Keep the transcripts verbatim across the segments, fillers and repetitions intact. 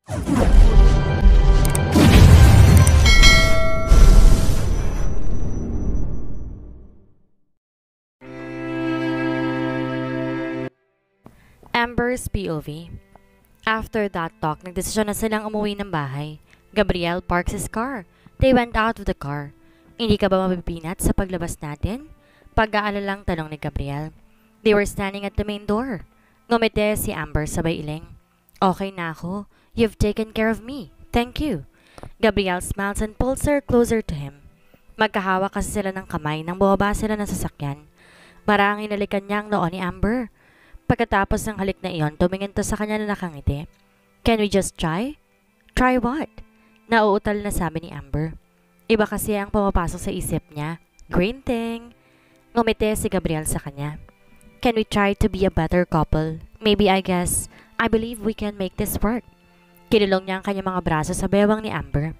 Amber's P O V. After that talk, nagdesisyon na silang umuwi ng bahay. Gabriel parks his car. They went out of the car. Hindi ka ba mapipinat sa paglabas natin? Pag-aalalang tanong ni Gabriel. They were standing at the main door. Ngumiti si Amber sabay iling. Okay na ako. You've taken care of me. Thank you. Gabriel smiles and pulls her closer to him. Magkahawak kasi sila ng kamay nang bumaba sila ng sasakyan. Marang inalikan niya ang noo ni Amber. Pagkatapos ng halik na iyon, tumingin to sa kanya na nakangiti. Can we just try? Try what? Nauutal na sabi ni Amber. Iba kasi ang pumapasok sa isip niya. Green thing. Ngumiti si Gabriel sa kanya. Can we try to be a better couple? Maybe I guess, I believe we can make this work. Kinulong niya ang kanyang mga braso sa bewang ni Amber.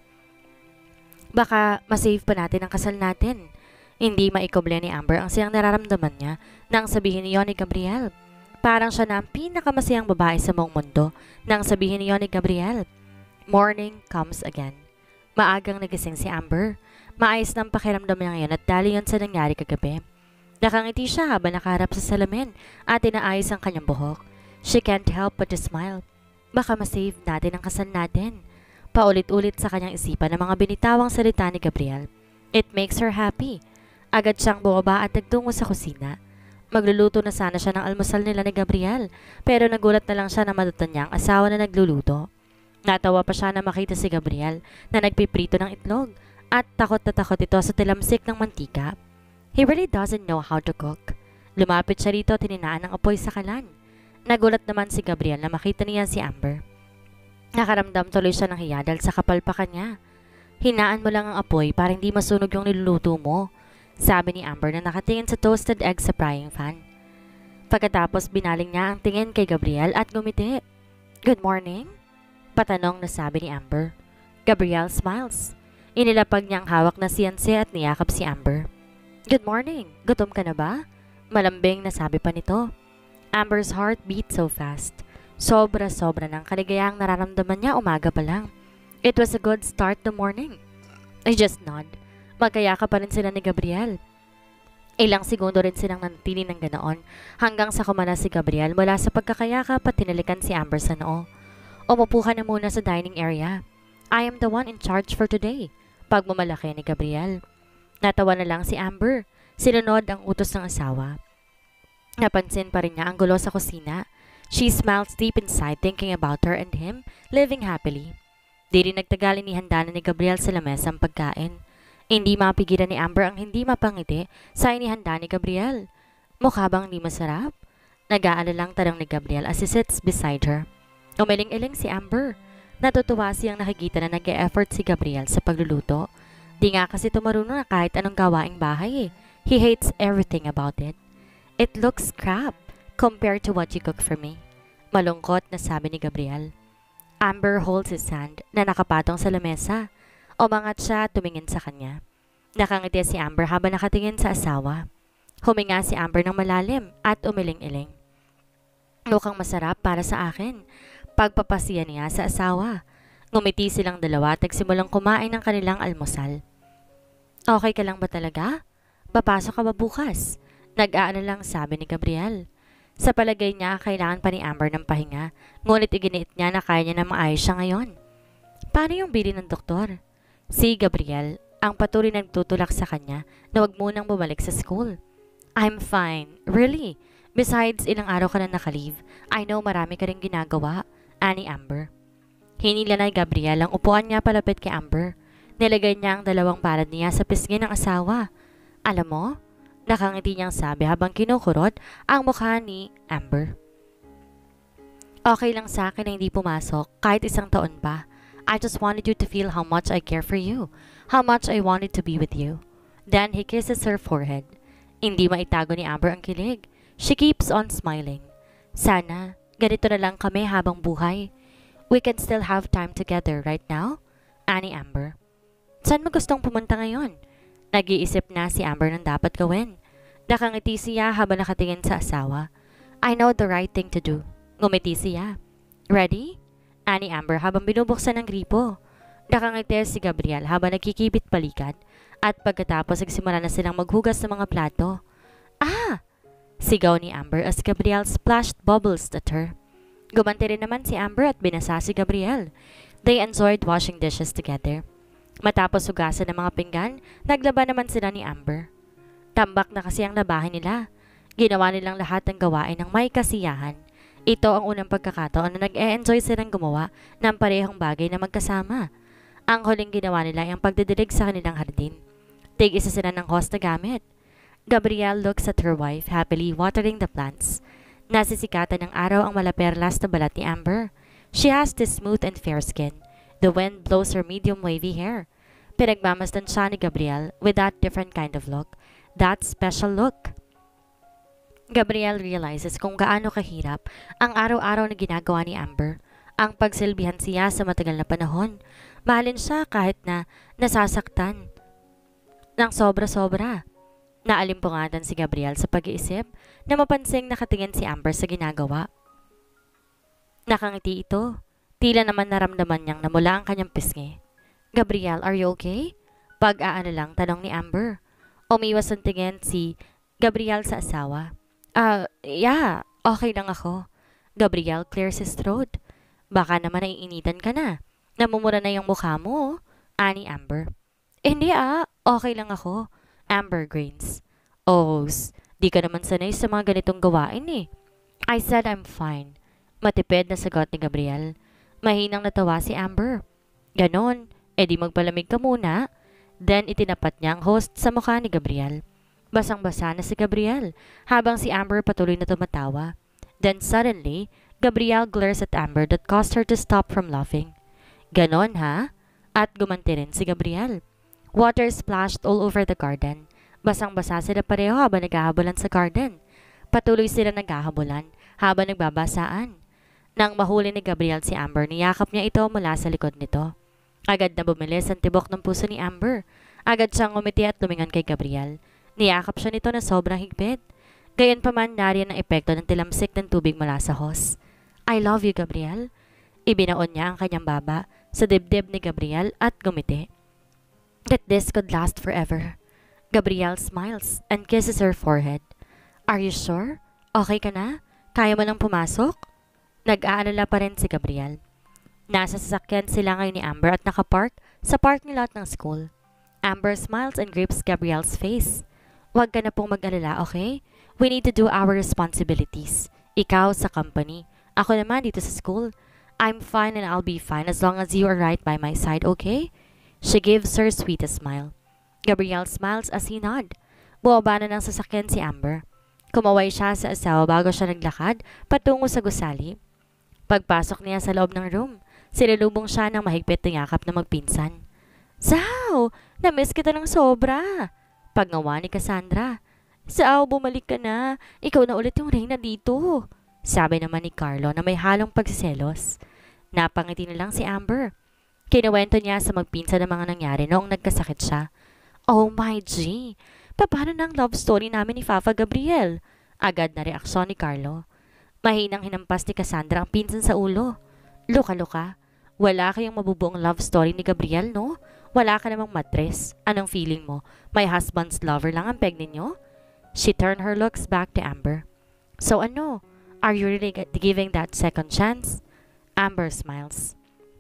Baka masave pa natin ang kasal natin. Hindi maikoble ni Amber ang siyang nararamdaman niya nang sabihin niyon ni Gabriel. Parang siya na ang pinakamasayang babae sa buong mundo nang sabihin niyon ni Gabriel. Morning comes again. Maagang nagising si Amber. Maayos ng pakiramdam niya ngayon at dali yun sa nangyari kagabi. Nakangiti siya habang nakaharap sa salamin at inaayos ang kanyang buhok. She can't help but to smile. Baka masave natin ang kasal natin. Paulit-ulit sa kanyang isipan ang mga binitawang salita ni Gabriel. It makes her happy. Agad siyang bumaba at nagtungo sa kusina. Magluluto na sana siya ng almusal nila ni Gabriel, pero nagulat na lang siya na madutan niya ang asawa na nagluluto. Natawa pa siya na makita si Gabriel na nagpiprito ng itlog at takot na takot ito sa tilamsik ng mantika. He really doesn't know how to cook. Lumapit siya rito at tininaan ng apoy sa kalan. Nagulat naman si Gabriel na makita niya si Amber. Nakaramdam tuloy siya ng hiya dahil sa kapalpakan niya. Hinaan mo lang ang apoy para hindi masunog yung niluluto mo. Sabi ni Amber na nakatingin sa toasted egg sa frying pan. Pagkatapos binaling niya ang tingin kay Gabriel at ngumiti. Good morning? Patanong na sabi ni Amber. Gabriel smiles. Inilapag niya ang hawak na siyanse at niyakap si Amber. Good morning. Gutom ka na ba? Malambing na sabi pa nito. Amber's heart beat so fast. Sobra-sobra ng kaligayang nararamdaman niya umaga pa lang. It was a good start the morning. I just nod. Magkayaka pa rin sila ni Gabriel. Ilang segundo rin silang nanatili ng ganoon hanggang sa kumana si Gabriel mula sa pagkakayaka at tinalikan si Amber sa noo. Umupo ka na muna sa dining area. I am the one in charge for today. Pagmamalaki ni Gabriel. Natawa na lang si Amber. Sinunod ang utos ng asawa. Napansin pa rin niya ang gulo sa kusina. She smiles deep inside thinking about her and him living happily. Di rin nagtagal inihanda na ni Gabriel sa lamesa ang pagkain. Hindi mapigilan ni Amber ang hindi mapangiti sa inihanda ni Gabriel. Mukha bang di masarap? Nag-aalalang tanong ni Gabriel as he sits beside her. Umiling-iling si Amber. Natutuwa siyang nakikita na nag-e-effort si Gabriel sa pagluluto. Di nga kasi tumarunong na kahit anong gawaing bahay eh. He hates everything about it. It looks crap compared to what you cook for me. Malungkot na sabi ni Gabriel. Amber holds his hand na nakapatong sa lamesa. Umangat siya at tumingin sa kanya. Nakangiti si Amber habang nakatingin sa asawa. Huminga si Amber ng malalim at umiling-iling. Mukhang masarap para sa akin. Pagpapasiya niya sa asawa. Ngumiti silang dalawa at nagsimulang kumain ng kanilang almusal. Okay ka lang ba talaga? Papasok ka ba bukas? Nag-aalalang sabi ni Gabriel. Sa palagay niya, kailangan pa ni Amber ng pahinga, ngunit iginiit niya na kaya niya na maayos siya ngayon. Paano yung bili ng doktor? Si Gabriel ang patuloy nagtutulak sa kanya na wag munang bumalik sa school. I'm fine. Really? Besides, ilang araw ka na nakalive. I know marami ka rin ginagawa. Ani Amber. Hinila na ni Gabriel ang upuan niya palapit kay Amber. Nilagay niya ang dalawang palad niya sa pisngi ng asawa. Alam mo? Nakangiti niyang sabi habang kinukurot ang mukha ni Amber. Okay lang sa akin na hindi pumasok kahit isang taon pa. I just wanted you to feel how much I care for you, how much I wanted to be with you. Then he kisses her forehead. Hindi maitago ni Amber ang kilig. She keeps on smiling. Sana, ganito na lang kami habang buhay. We can still have time together right now? Ani Amber. Saan mo gustong pumunta ngayon? Nag-iisip na si Amber ng dapat gawin. Nakangiti siya habang nakatingin sa asawa. I know the right thing to do. Ngumiti siya. Ready? ani Amber habang binubuksan ang gripo. Nakangiti si Gabriel habang nagkikibit balikan at pagkatapos nagsimula na silang maghugas ng mga plato. Ah! Sigaw ni Amber as Gabriel splashed bubbles at her. Gumanti rin naman si Amber at binasa si Gabriel. They enjoyed washing dishes together. Matapos hugasan ng mga pinggan, naglaban naman sila ni Amber. Tambak na kasi ang labahin nila. Ginawa nilang lahat ng gawain ng may kasiyahan. Ito ang unang pagkakataon na nag-e-enjoy silang gumawa ng parehong bagay na magkasama. Ang huling ginawa nila ay ang pagdidilig sa kanilang hardin. Tig-isa sila ng hose na gamit. Gabriel looks at her wife happily watering the plants. Nasisikatan ng araw ang malaperlas na balat ni Amber. She has this smooth and fair skin. The wind blows her medium wavy hair. Pinagmamasdan siya ni Gabriel with that different kind of look. That special look. Gabriel realizes kung gaano kahirap ang araw-araw na ginagawa ni Amber. Ang pagsilbihan siya sa matagal na panahon. Mahalin siya kahit na nasasaktan ng sobra-sobra. Naalimpungatan si Gabriel sa pag-iisip na mapansing nakatingin si Amber sa ginagawa. Nakangiti ito. Tila naman naramdaman niyang namula ang kanyang pisngi. Gabriel, are you okay? Pag-aano lang tanong ni Amber. Umiwas ang tingin si Gabriel sa asawa. Ah, uh, yeah, okay lang ako. Gabriel clears his throat. Baka naman naiinitan ka na. Namumura na yung mukha mo, ani Amber. Hindi ah, okay lang ako. Amber grins. Oh, di ka naman sanay sa mga ganitong gawain eh. I said I'm fine. Matipid na sagot ni Gabriel. Mahinang natawa si Amber. Ganon, edi magpalamig ka muna. Then itinapat niya ang host sa mukha ni Gabriel. Basang-basa na si Gabriel habang si Amber patuloy na tumatawa. Then suddenly, Gabriel glares at Amber that caused her to stop from laughing. Ganon ha? At gumanti rin si Gabriel. Water splashed all over the garden. Basang-basa sila pareho habang naghahabulan sa garden. Patuloy sila naghahabulan habang nagbabasaan. Nang mahuli ni Gabriel si Amber, niyakap niya ito mula sa likod nito. Agad na bumilis ang tibok ng puso ni Amber. Agad siyang umiti at lumingon kay Gabriel. Niyakap siya nito na sobrang higpit. Gayunpaman nariyan ang epekto ng tilamsik ng tubig mula sa hose. I love you, Gabriel. Ibinaon niya ang kanyang baba sa dibdib ni Gabriel at gumiti. That this could last forever. Gabriel smiles and kisses her forehead. Are you sure? Okay ka na? Kaya mo nang pumasok? Nag-aalala pa rin si Gabriel. Nasa sasakyan sila ngayon ni Amber at nakapark sa parking lot ng school. Amber smiles and grips Gabriel's face. Huwag ka na pong mag-alala, okay? We need to do our responsibilities. Ikaw sa company. Ako naman dito sa school. I'm fine and I'll be fine as long as you are right by my side, okay? She gives her sweetest smile. Gabriel smiles as he nod. Buwaba na ng sasakyan si Amber. Kumaway siya sa asawa bago siya naglakad patungo sa gusali. Pagpasok niya sa loob ng room, sinalubong siya ng mahigpit na yakap na magpinsan. Sao! Namiss kita ng sobra! Pagngawa ni Cassandra. Sao, bumalik ka na. Ikaw na ulit yung reyna dito. Sabi naman ni Carlo na may halong pagsiselos. Napangiti na lang si Amber. Kinuwento niya sa magpinsan ng mga nangyari noong nagkasakit siya. Oh my G! Paano na ang love story namin ni Fafa Gabriel? Agad na reaksyon ni Carlo. Mahinang hinampas ni Cassandra ang pinsan sa ulo. Luka-luka. Wala kayong mabubuong love story ni Gabriel, no? Wala ka namang matres. Anong feeling mo? My husband's lover lang ang peg ninyo? She turned her looks back to Amber. So ano? Are you really giving that second chance? Amber smiles.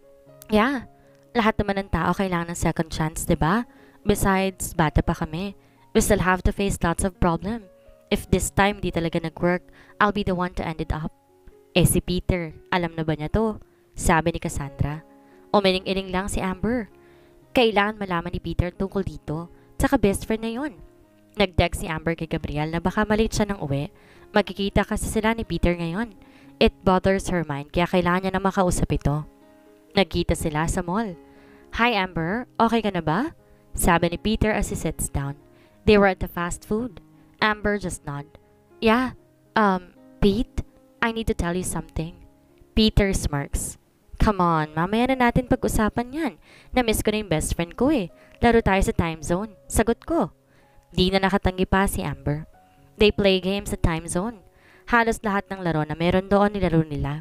Yeah. Lahat naman ng tao kailangan ng second chance, diba? Besides, bata pa kami. We still have to face lots of problem. If this time di talaga nag-work, I'll be the one to end it up. Eh si Peter, alam na ba niya to? Sabi ni Cassandra. Umiling-iling lang si Amber. Kailangan malaman ni Peter tungkol dito. Tsaka best friend na yun. Nag-text si Amber kay Gabriel na baka malate siya ng uwi. Magkikita kasi sila ni Peter ngayon. It bothers her mind kaya kailangan niya na makausap ito. Nagkita sila sa mall. Hi Amber, okay ka na ba? Sabi ni Peter as he sits down. They were at the fast food. Amber just nod. Yeah, um, Pete, I need to tell you something. Peter smirks. Come on, mamaya na natin pag-usapan yan. Na-miss ko na yung best friend ko eh. Laro tayo sa time zone. Sagot ko. Di na nakatanggi pa si Amber. They play games sa time zone. Halos lahat ng laro na meron doon nilaro nila.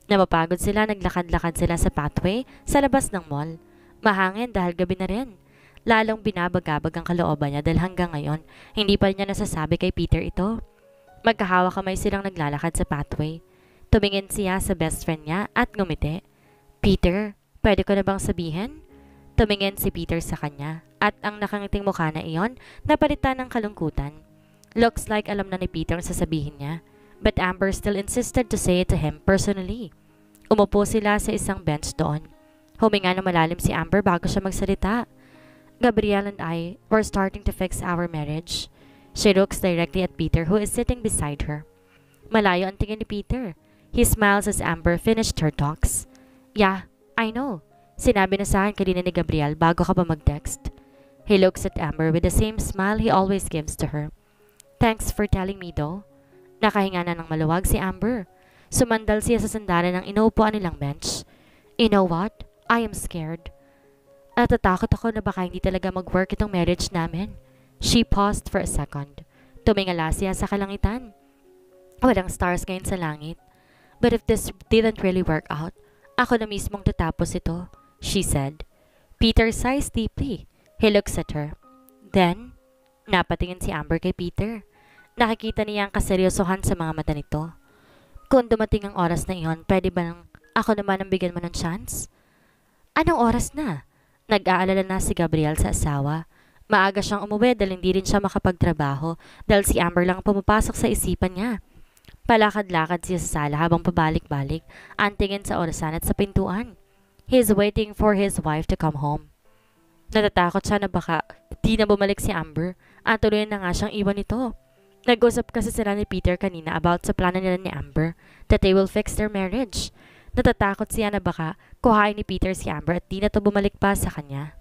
Napapagod sila, naglakad-lakad sila sa pathway sa labas ng mall. Mahangin dahil gabi na rin. Lalong binabagabag ang kalooban niya dahil hanggang ngayon, hindi pa niya nasasabi kay Peter ito. Magkahawa kamay silang naglalakad sa pathway. Tumingin siya sa best friend niya at ngumiti. Peter, pwede ko na bang sabihin? Tumingin si Peter sa kanya at ang nakangiting mukha na iyon napalitan ng kalungkutan. Looks like alam na ni Peter ang sasabihin niya, but Amber still insisted to say it to him personally. Umupo sila sa isang bench doon. Huminga na malalim si Amber bago siya magsalita. Gabriel and I were starting to fix our marriage. She looks directly at Peter who is sitting beside her. Malayo ang tingin ni Peter. He smiles as Amber finished her talks. Yeah, I know. Sinabi na sa akin kanina ni Gabriel bago ka pa mag-text. He looks at Amber with the same smile he always gives to her. Thanks for telling me though. Nakahinga na ng maluwag si Amber. Sumandal siya sa sandalan ng inuupuan nilang bench. You know what? I am scared. Natatakot ako na baka hindi talaga mag-work itong marriage namin. She paused for a second. Tumingala siya sa kalangitan. Walang stars ngayon sa langit. But if this didn't really work out, ako na mismong tatapos ito, she said. Peter sighs deeply. He looks at her. Then, napatingin si Amber kay Peter. Nakikita niya ang kaseryosohan sa mga mata nito. Kung dumating ang oras na iyon, pwede ba nang ako naman ang bigyan mo ng chance? Anong oras na? Nag-aalala na si Gabriel sa asawa. Maaga siyang umuwi dahil hindi rin siya makapagtrabaho dahil si Amber lang pumapasok sa isipan niya. Palakad-lakad siya sa sala habang pabalik-balik, ang tingin sa orasan at sa pintuan. He is waiting for his wife to come home. Natatakot siya na baka di na bumalik si Amber at tuloy na nga siyang iwan ito. Nag-usap kasi sila ni Peter kanina about sa plano nila ni Amber that they will fix their marriage. Natatakot siya na baka kuhain ni Peter si Amber at di na to bumalik pa sa kanya.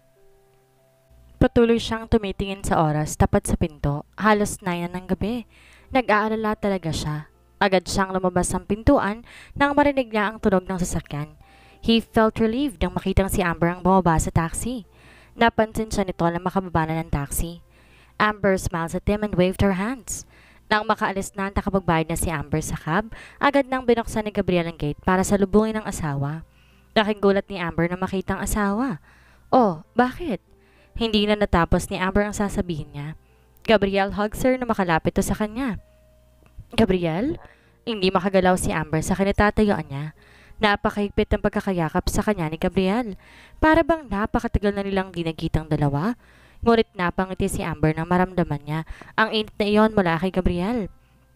Patuloy siyang tumitingin sa oras tapat sa pinto. Halos nine na ng gabi. Nag-aalala talaga siya. Agad siyang lumabas ng pintuan nang marinig niya ang tunog ng sasakyan. He felt relieved nang makitang si Amber ang bumaba sa taxi. Napansin siya nito na makababa na ng taxi. Amber smiles at him and waved her hands. Nang makaalis na at nakapagbayad na si Amber sa cab, agad nang binuksan ni Gabriel ang gate para salubungin ang asawa. Laking gulat ni Amber na makita ang asawa. Oh, bakit? Hindi na natapos ni Amber ang sasabihin niya. Gabriel hugs her na makalapit to sa kanya. Gabriel? Hindi makagalaw si Amber sa kinatatayuan niya. Napakahigpit ang pagkakayakap sa kanya ni Gabriel. Para bang napakatagal na nilang dinagitang dalawa. Ngunit napangiti si Amber nang maramdaman niya ang init na iyon mula kay Gabriel.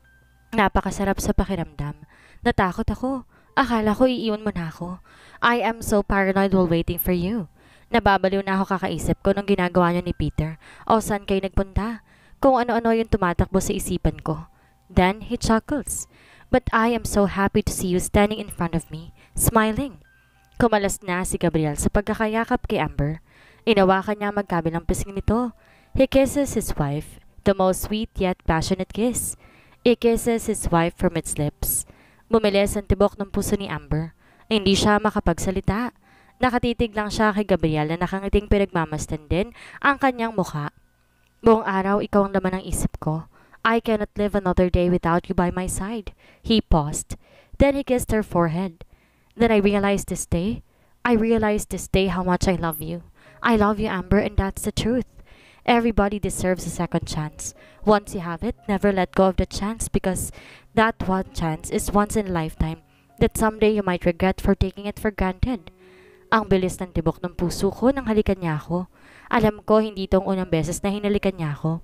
Napakasarap sa pakiramdam. Natakot ako. Akala ko iiwan mo na ako. I am so paranoid while waiting for you. Nababaliw na ako kakaisip ko nung ginagawa niyo ni Peter o saan kayo nagpunta. Kung ano-ano yung tumatakbo sa isipan ko. Then he chuckles. But I am so happy to see you standing in front of me, smiling. Kumalas na si Gabriel sa pagkakayakap kay Amber. Inawakan niya magkabilang pising nito. He kisses his wife, the most sweet yet passionate kiss. He kisses his wife from its lips. Bumilis ang tibok ng puso ni Amber. Hindi siya makapagsalita. Nakatitig lang siya kay Gabriel na nakangiting pinagmamasdan din ang kanyang mukha. Buong araw ikaw ang laman ng isip ko. I cannot live another day without you by my side. He paused. Then he kissed her forehead. Then I realized this day. I realized this day how much I love you. I love you, Amber, and that's the truth. Everybody deserves a second chance. Once you have it, never let go of the chance because that one chance is once in a lifetime that someday you might regret for taking it for granted. Ang bilis ng tibok ng puso ko nang halikan niya ako. Alam ko hindi itong unang beses na hinalikan niya ako.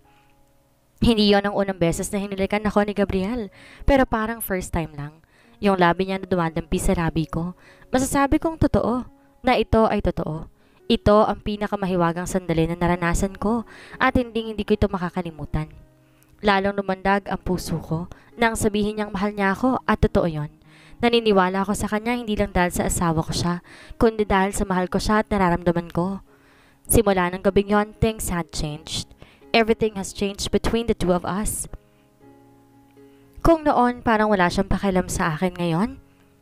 Hindi yon ang unang beses na hinalikan ako ni Gabriel, pero parang first time lang. Yung labi niya na dumadampi sa labi ko, masasabi kong totoo, na ito ay totoo. Ito ang pinakamahiwagang sandali na naranasan ko at hindi hindi ko ito makakalimutan. Lalong lumandag ang puso ko nang sabihin niyang mahal niya ako at totoo yon. Naniniwala ako sa kanya hindi lang dahil sa asawa ko siya, kundi dahil sa mahal ko siya at nararamdaman ko. Simula ng gabing yon, things had changed. Everything has changed between the two of us. Kung noon parang wala siyang pakialam sa akin ngayon,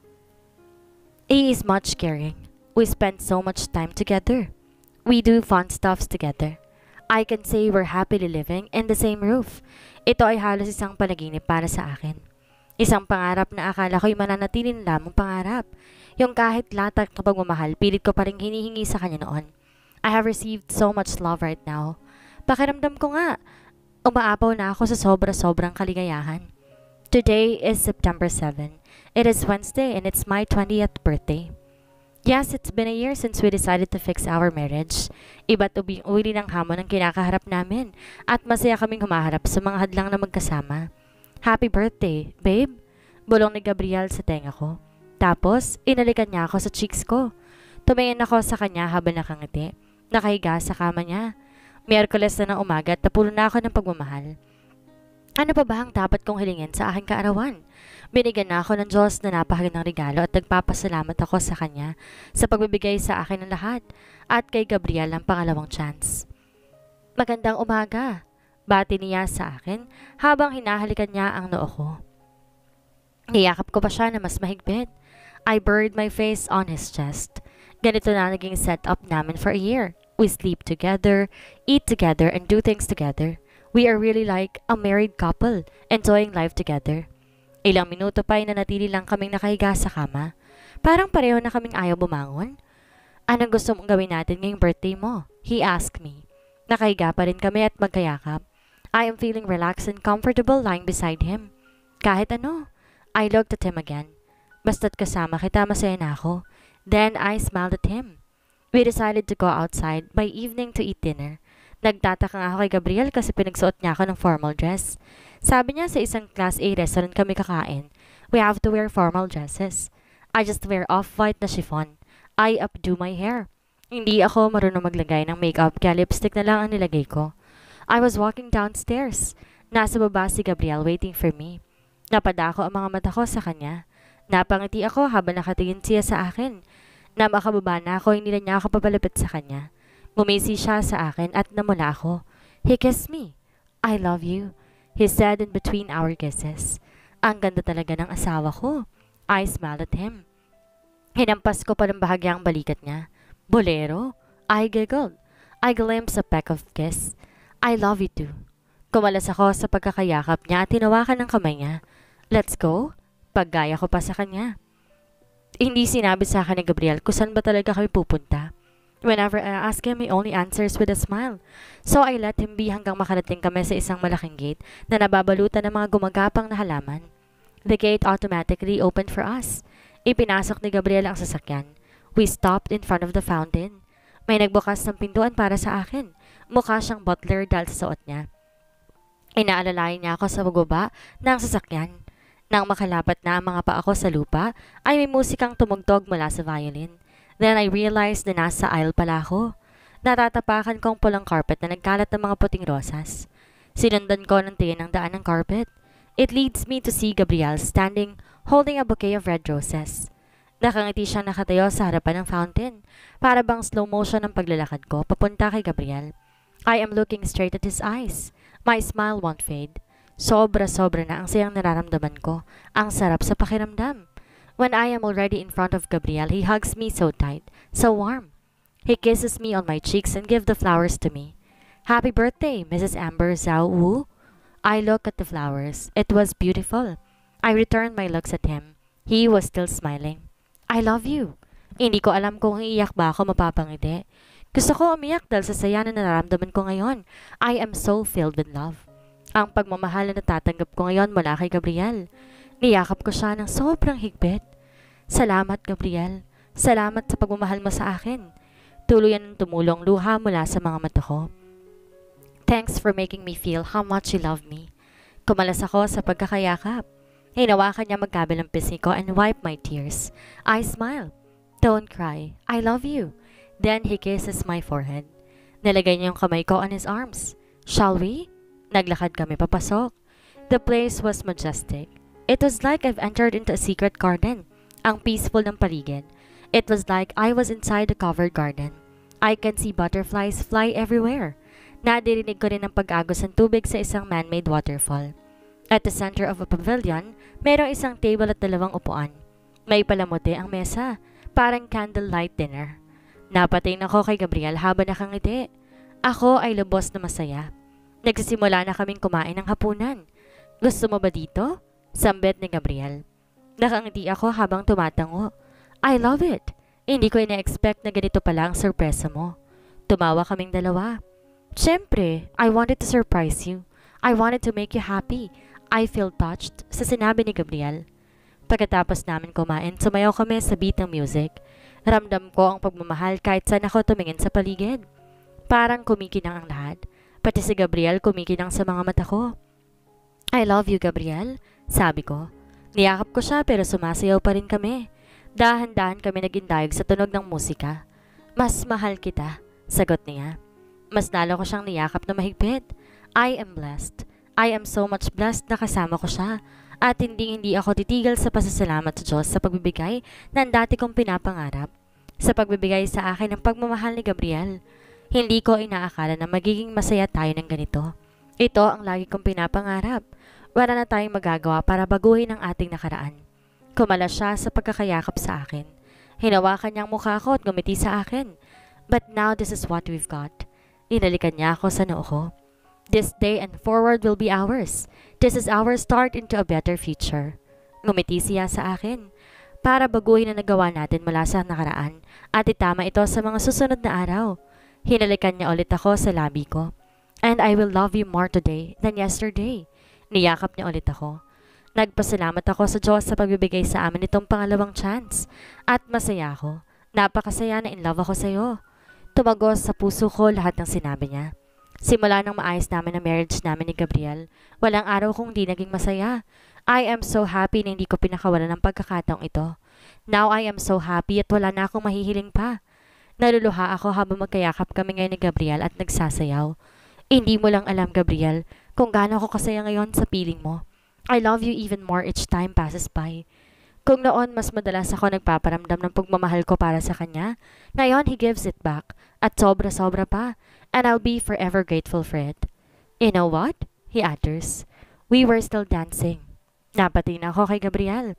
he is much caring. We spend so much time together. We do fun stuffs together. I can say we're happily living in the same roof. Ito ay halos isang panaginip para sa akin. Isang pangarap na akala ko'y mananatili na lamang pangarap. Yung kahit lahat ng pagmamahal, pilit ko pa rin hinihingi sa kanya noon. I have received so much love right now. Pakiramdam ko nga, umaapaw na ako sa sobra-sobrang kaligayahan. Today is September seventh. It is Wednesday and it's my twentieth birthday. Yes, it's been a year since we decided to fix our marriage. Iba't ubing-uri ng hamon ang kinakaharap namin at masaya kaming humaharap sa mga hadlang na magkasama. Happy birthday, babe! Bulong ni Gabriel sa tenga ko. Tapos, inalikan niya ako sa cheeks ko. Tumingin ako sa kanya habang nakangiti. Nakahiga sa kama niya. Miyerkules na ng umaga at napuno na ako ng pagmamahal. Ano pa ba ang dapat kong hilingin sa aking kaarawan? Binigyan na ako ng Diyos na napakagandang regalo at nagpapasalamat ako sa Kanya sa pagbibigay sa akin ng lahat at kay Gabriel ang pangalawang chance. Magandang umaga, bati niya sa akin habang hinahalikan niya ang noo ko. Niyakap ko pa siya na mas mahigpit. I buried my face on his chest. Ganito na naging setup namin for a year. We sleep together, eat together, and do things together. We are really like a married couple, enjoying life together. Ilang minuto pa ay nanatili lang kaming nakahiga sa kama. Parang pareho na kaming ayaw bumangon. Anong gusto mong gawin natin ngayong birthday mo? He asked me. Nakahiga pa rin kami at magkayakap. I am feeling relaxed and comfortable lying beside him. Kahit ano. I looked at him again. Basta't kasama kita, masaya na ako. Then I smiled at him. We decided to go outside by evening to eat dinner. Nagtataka nga ako kay Gabriel kasi pinagsuot niya ako ng formal dress. Sabi niya sa isang Class A restaurant kami kakain. We have to wear formal dresses. I just wear off-white na chiffon. I updo my hair. Hindi ako marunong maglagay ng makeup kaya lipstick na lang ang nilagay ko. I was walking downstairs. Nasa baba si Gabriel waiting for me. Napadako ang mga mata ko sa kanya. Napangiti ako habang nakatingin siya sa akin. Na makababa na ako, hindi na niya ako papalapit sa kanya. Ngumisi siya sa akin at namula ako. He kissed me. I love you, he said in between our kisses. Ang ganda talaga ng asawa ko. I smiled at him. Hinampas ko pa ng bahagyang balikat niya. Bolero? I giggled. I glimpsed a peck of kiss. I love you too. Kumalas ako sa pagkakayakap niya at tinawakan ng kamay niya. Let's go? Paggaya ko pa sa kanya. Hindi sinabi sa akin ni Gabriel kung saan ba talaga kami pupunta. Whenever I ask him, he only answers with a smile. So I let him be hanggang makarating kami sa isang malaking gate na nababalutan ng mga gumagapang na halaman. The gate automatically opened for us. Ipinasok ni Gabriel ang sasakyan. We stopped in front of the fountain. May nagbukas ng pintuan para sa akin. Mukha siyang butler dahil sa suot niya. Inaalalayan niya ako sa pagbaba ng sasakyan. Nang makalapat na ang mga paa ko sa lupa, ay may musikang tumugtog mula sa violin. Then I realized na nasa aisle pala ako. Natatapakan ko ang pulang carpet na nagkalat ng mga puting rosas. Sinundan ko ng tingin ng daan ng carpet. It leads me to see Gabriel standing, holding a bouquet of red roses. Nakangiti siyang nakatayo sa harapan ng fountain, para bang slow motion ang paglalakad ko papunta kay Gabriel. I am looking straight at his eyes. My smile won't fade. Sobra-sobra na ang sayang nararamdaman ko. Ang sarap sa pakiramdam. When I am already in front of Gabriel, he hugs me so tight, so warm. He kisses me on my cheeks and gives the flowers to me. Happy birthday, Missus Amber Zhao Wu. I look at the flowers. It was beautiful. I returned my looks at him. He was still smiling. I love you. Hindi ko alam kung iiyak ba ako mapapangiti. Gusto ko umiyak dahil sa saya na nararamdaman ko ngayon. I am so filled with love. Ang pagmamahal na natatanggap ko ngayon mula kay Gabriel. Niyakap ko siya ng sobrang higpit. Salamat, Gabriel. Salamat sa pagmamahal mo sa akin. Tuluyan ng tumulong luha mula sa mga mata ko. Thanks for making me feel how much you love me. Kumalas ako sa pagkakayakap. Hinawakan niya magkabilang pisngi ko and wiped my tears. I smiled. Don't cry. I love you. Then he kisses my forehead. Nalagay niya yung kamay ko on his arms. Shall we? Naglakad kami papasok. The place was majestic. It was like I've entered into a secret garden. Ang peaceful ng paligid. It was like I was inside a covered garden. I can see butterflies fly everywhere. Nadirinig ko rin ang pag-agos ng tubig sa isang man-made waterfall. At the center of a pavilion, mayroong isang table at dalawang upuan. May palamuti ang mesa, parang candlelight dinner. Napatingin ako kay Gabriel habang nakangiti. Ako ay lubos na masaya. Nagsisimula na kaming kumain ng hapunan. Gusto mo ba dito? Sambit ni Gabriel. Nakangiti ako habang tumatango. I love it. Hindi ko ina-expect na ganito pala ang sorpresa mo. Tumawa kaming dalawa. Siyempre, I wanted to surprise you. I wanted to make you happy. I feel touched sa sinabi ni Gabriel. Pagkatapos namin kumain, sumayaw kami sa beat ng music. Ramdam ko ang pagmamahal kahit saan ako tumingin sa paligid. Parang kumikinang ang lahat. Pati si Gabriel kumikinang sa mga mata ko. I love you, Gabriel, sabi ko. Niyakap ko siya pero sumasayaw pa rin kami. Dahan-dahan kami nagindayog sa tunog ng musika. Mas mahal kita, sagot niya. Mas lalo ko siyang niyakap na mahigpit. I am blessed. I am so much blessed na kasama ko siya. At hindi hindi ako titigil sa pasasalamat sa Diyos sa pagbibigay ng dati kong pinapangarap. Sa pagbibigay sa akin ng pagmamahal ni Gabriel. Hindi ko inaakala na magiging masaya tayo ng ganito. Ito ang lagi kong pinapangarap. Wala na tayong magagawa para baguhin ang ating nakaraan. Kumala siya sa pagkakayakap sa akin. Hinawakan niyang mukha ko at gumiti sa akin. But now this is what we've got. Inalikan niya ako sa noo ko. This day and forward will be ours. This is our start into a better future. Ngumiti siya sa akin. Para baguhin ang nagawa natin mula sa nakaraan at itama ito sa mga susunod na araw. Hinalikan niya ulit ako sa labi ko. And I will love you more today than yesterday. Niyakap niya ulit ako. Nagpasalamat ako sa Diyos sa pagbibigay sa amin itong pangalawang chance. At masaya ako. Napakasaya na in love ako sa iyo. Tumagos sa puso ko lahat ng sinabi niya. Simula nang maayos namin ang marriage namin ni Gabriel, walang araw kong di naging masaya. I am so happy na hindi ko pinakawalan ng pagkakataong ito. Now I am so happy at wala na akong mahihiling pa. Naluluha ako habang magkayakap kami ngayon ni Gabriel at nagsasayaw. Hindi mo lang alam, Gabriel, kung gaano ako kasaya ngayon sa piling mo. I love you even more each time passes by. Kung noon mas madalas ako nagpaparamdam ng pagmamahal ko para sa kanya, ngayon he gives it back at sobra-sobra pa, and I'll be forever grateful for it. You know what? He utters. We were still dancing. Napatingin ako kay Gabriel.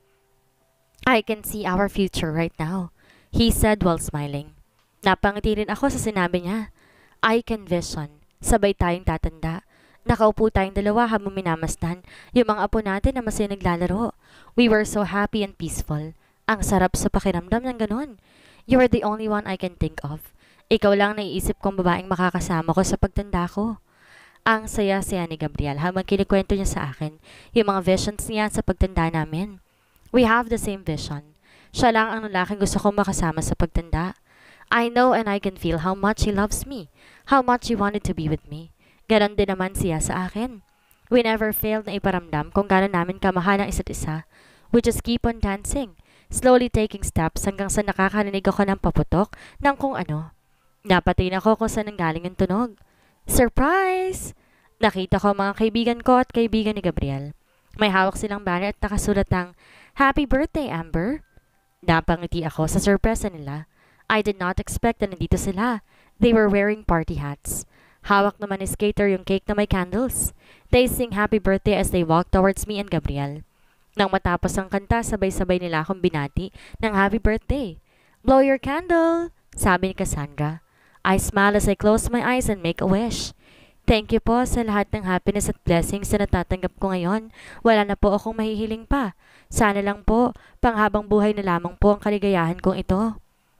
I can see our future right now, he said while smiling. Napangiti rin ako sa sinabi niya. I can vision. Sabay tayong tatanda. Nakaupo tayong dalawa habang minamasdan yung mga apo natin na masaya naglalaro. We were so happy and peaceful. Ang sarap sa pakiramdam ng ganun. You are the only one I can think of. Ikaw lang naiisip kong babaeng makakasama ko sa pagtanda ko. Ang saya-saya ni Gabriel habang kinikwento niya sa akin yung mga visions niya sa pagtanda namin. We have the same vision. Siya lang ang lalaking gusto kong makasama sa pagtanda. I know and I can feel how much he loves me, how much he wanted to be with me. Ganon din naman siya sa akin. We never failed na iparamdam kung gaano namin kamahal ang isa't isa. We just keep on dancing, slowly taking steps hanggang sa nakakarinig ako ng paputok ng kung ano. Napatingin ako kung saan nanggaling ang tunog. Surprise! Nakita ko mga kaibigan ko at kaibigan ni Gabriel. May hawak silang banner at nakasulat ang Happy Birthday, Amber! Napangiti ako sa sorpresa nila. I did not expect na nandito sila. They were wearing party hats. Hawak naman ni Skater yung cake na may candles. They sing happy birthday as they walk towards me and Gabriel. Nang matapos ang kanta, sabay-sabay nila akong binati ng happy birthday. Blow your candle, sabi ni Cassandra. I smile as I close my eyes and make a wish. Thank you po sa lahat ng happiness at blessings na natatanggap ko ngayon. Wala na po akong mahihiling pa. Sana lang po, panghabang buhay na lamang po ang kaligayahan kong ito.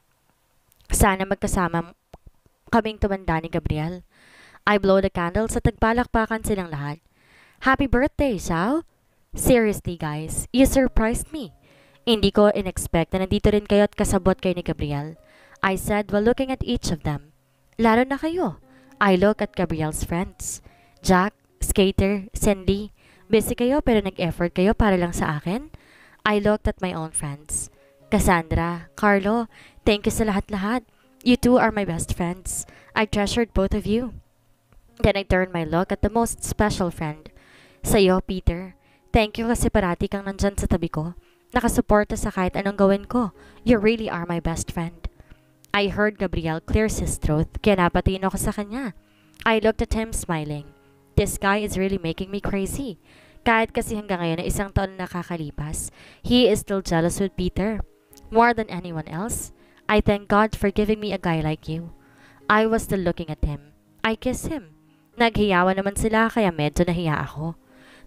Sana magkasama kaming tumanda ni Gabriel. I blow the candles at nagpalakpakan silang lahat. Happy birthday, Sao! Seriously guys, you surprised me. Hindi ko in-expect na nandito rin kayo at kasabot kayo ni Gabriel. I said while looking at each of them. Lalo na kayo. I look at Gabriel's friends. Jack, Skater, Cindy. Busy kayo pero nag-effort kayo para lang sa akin. I looked at my own friends. Cassandra, Carlo, thank you sa lahat-lahat. You two are my best friends. I treasured both of you. Then I turned my look at the most special friend. Sa'yo, Peter. Thank you kasi parati kang nandyan sa tabi ko. Nakasuporta sa kahit anong gawin ko. You really are my best friend. I heard Gabriel clears his throat, kaya napatingin ako sa kanya. I looked at him smiling. This guy is really making me crazy. Kahit kasi hanggang ngayon na isang taon na nakakalipas, he is still jealous with Peter. More than anyone else, I thank God for giving me a guy like you. I was still looking at him. I kissed him. Naghiyawan naman sila kaya medyo nahiya ako.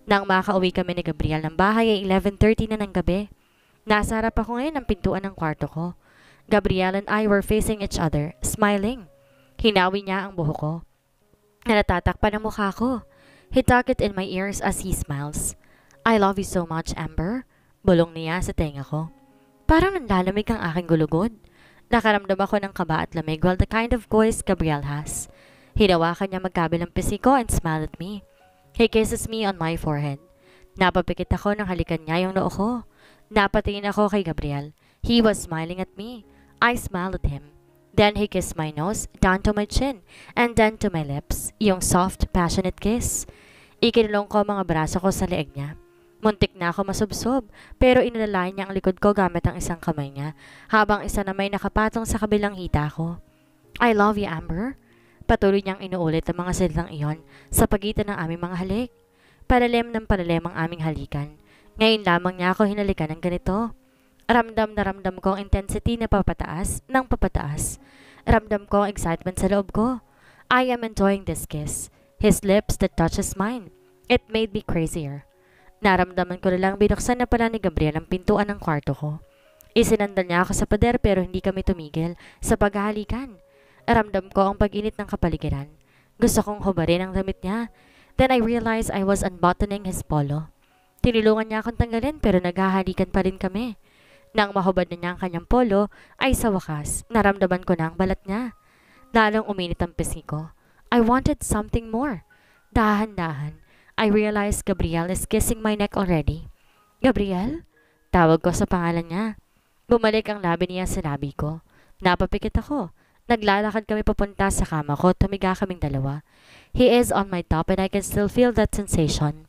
Nang makauwi kami ni Gabriel ng bahay ay eleven thirty na ng gabi. Nasa harap ako ngayon ng pintuan ng kwarto ko. Gabriel and I were facing each other, smiling. Hinawi niya ang buhok ko. Natatakpan ang mukha ko. He tucked it in my ears as he smiles. I love you so much, Amber. Bulong niya sa tenga ko. Parang nanlalamig ang aking gulugod. Nakaramdam ako ng kaba at lamig while the kind of voice Gabriel has. Hinawakan niya magkabilang pisi ko and smiled at me. He kisses me on my forehead. Napapikit ako nang halikan niya yung noo ko. Napatingin ako kay Gabriel. He was smiling at me. I smiled at him. Then he kissed my nose, down to my chin, and then to my lips. Yung soft, passionate kiss. Ikinulong ko mga braso ko sa leeg niya. Muntik na ako masubsob, pero inalalayan niya ang likod ko gamit ang isang kamay niya, habang isa na may nakapatong sa kabilang hita ko. I love you, Amber. Patuloy niyang inuulit ang mga salitang iyon sa pagitan ng aming mga halik. Palalim ng palalim ang aming halikan. Ngayon lamang niya ako hinalikan ng ganito. Ramdam na ramdam ko ang intensity na papataas ng papataas. Ramdam ko ang excitement sa loob ko. I am enjoying this kiss. His lips that touches mine. It made me crazier. Naramdaman ko na lang binuksan na pala ni Gabriel ang pintuan ng kwarto ko. Isinandal niya ako sa pader pero hindi kami tumigil sa paghahalikan. Ramdam ko ang pag-init ng kapaligiran. Gusto kong hubarin ang damit niya. Then I realized I was unbuttoning his polo. Tinulungan niya akong tanggalin pero naghahalikan pa rin kami. Nang mahubad na niya ang kanyang polo, ay sa wakas, naramdaman ko na ang balat niya. Lalong uminit ang pisngi ko. I wanted something more. Dahan-dahan, I realized Gabriel is kissing my neck already. Gabriel? Tawag ko sa pangalan niya. Bumalik ang labi niya sa labi ko. Napapikit ako. Naglalakad kami papunta sa kama ko, tumiga kaming dalawa. He is on my top and I can still feel that sensation.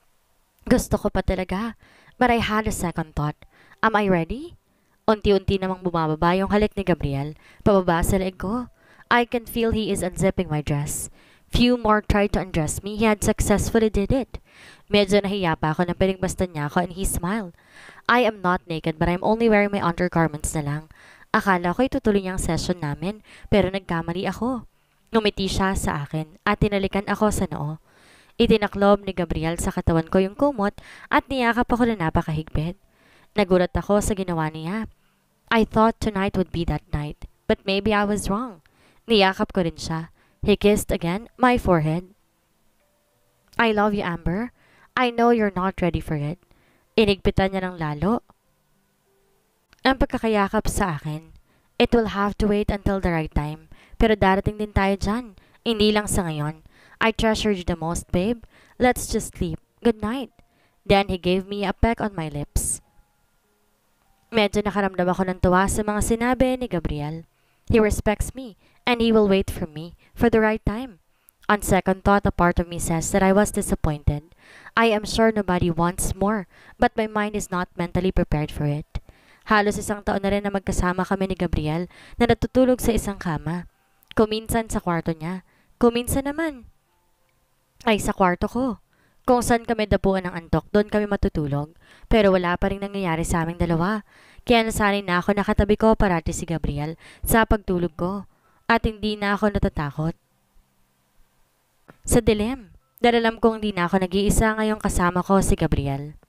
Gusto ko pa talaga, but I had a second thought. Am I ready? Unti-unti namang bumababa yung halik ni Gabriel, pababa sa leeg ko. I can feel he is unzipping my dress. Few more tried to undress me, he had successfully did it. Medyo nahiya pa ako nang pinigbastan niya ako and he smiled. I am not naked but I'm only wearing my undergarments na lang. Akala ko itutuloy niya ang session namin, pero nagkamali ako. Ngumiti siya sa akin at tinalikan ako sa noo. Itinaklob ni Gabriel sa katawan ko yung kumot at niyakap ako na napakahigpit. Nagulat ako sa ginawa niya. I thought tonight would be that night, but maybe I was wrong. Niyakap ko rin siya. He kissed again my forehead. I love you, Amber. I know you're not ready for it. Inigpitan niya ng lalo ang pagkakayakap sa akin. It will have to wait until the right time. Pero darating din tayo dyan. Hindi lang sa ngayon. I treasured you the most, babe. Let's just sleep. Good night. Then he gave me a peck on my lips. Medyo nakaramdam ako ng tuwa sa mga sinabi ni Gabriel. He respects me, and he will wait for me for the right time. On second thought, a part of me says that I was disappointed. I am sure nobody wants more, but my mind is not mentally prepared for it. Halos isang taon na rin na magkasama kami ni Gabriel na natutulog sa isang kama. Kuminsan sa kwarto niya, kuminsan naman ay sa kwarto ko. Kung saan kami dapuan ng antok, doon kami matutulog. Pero wala pa rin nangyayari sa aming dalawa. Kaya nasanay na ako nakatabi ko parati si Gabriel sa pagtulog ko. At hindi na ako natatakot sa dilim. Dahil alam kong hindi na ako nag-iisa ngayong kasama ko si Gabriel.